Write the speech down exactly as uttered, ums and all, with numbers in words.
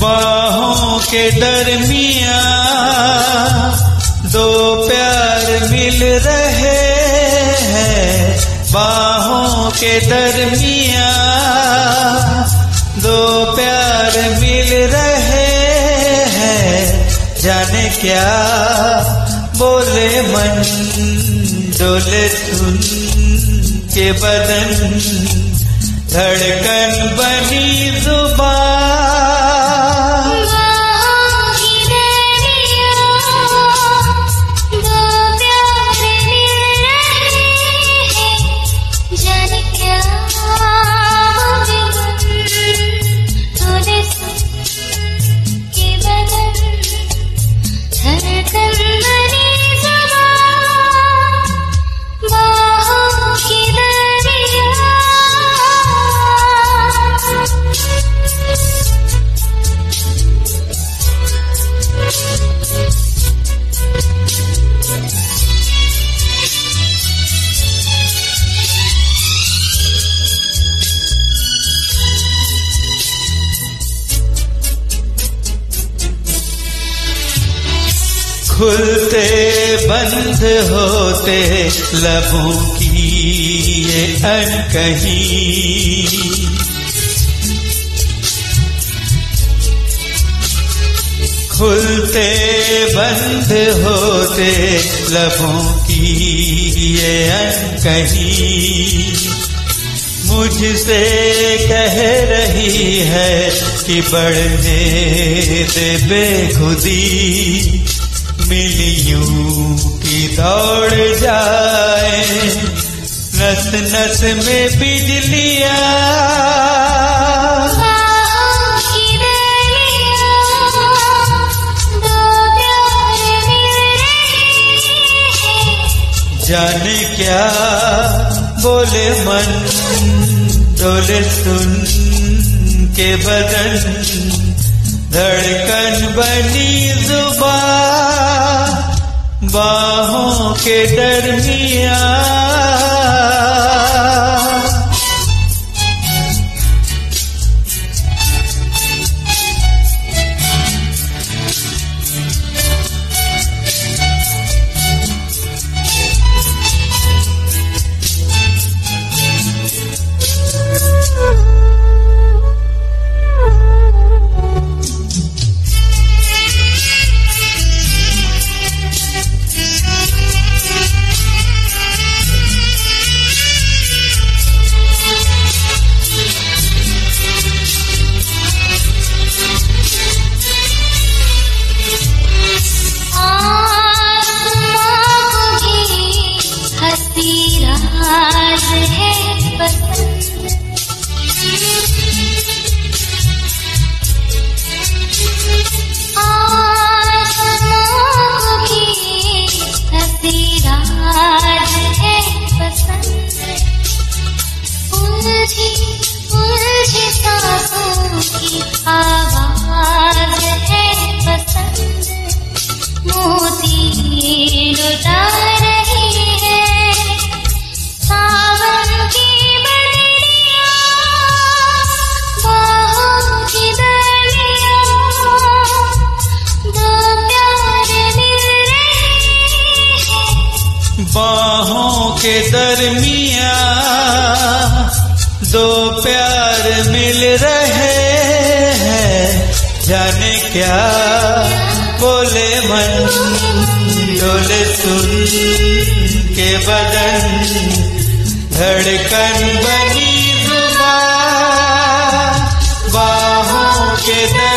बाहों के दरमियां दो प्यार मिल रहे हैं, बाहों के दरमियां दो प्यार मिल रहे हैं। जाने क्या बोले मन, डोले सुन के बदन, धड़कन बनी जुबान। खुलते बंद होते लबों की ये अनकही, खुलते बंद होते लबों की ये अनकही, मुझसे कह रही है कि बढ़ने दे बेखुदी, मिलियों की दौड़ जाए, नस नस में बिजलियां। बाहों की दरमियां दो प्यार मिल रहे हैं। जाने क्या बोले मन, डोले सुन के बदन, धड़कन बनी जुबान, बाहों के दरमियां। आवाज है पसंद, मोती लुटा रही है सावन की बदलियां, बाहों की दरमियां दो प्यार मिल रहे हैं। बाहों के दरमियां दो प्यार मिल रहे हैं। जाने क्या बोले मन, डोले सुन के बदन, धड़कन बनी जुबान, बाहों के दर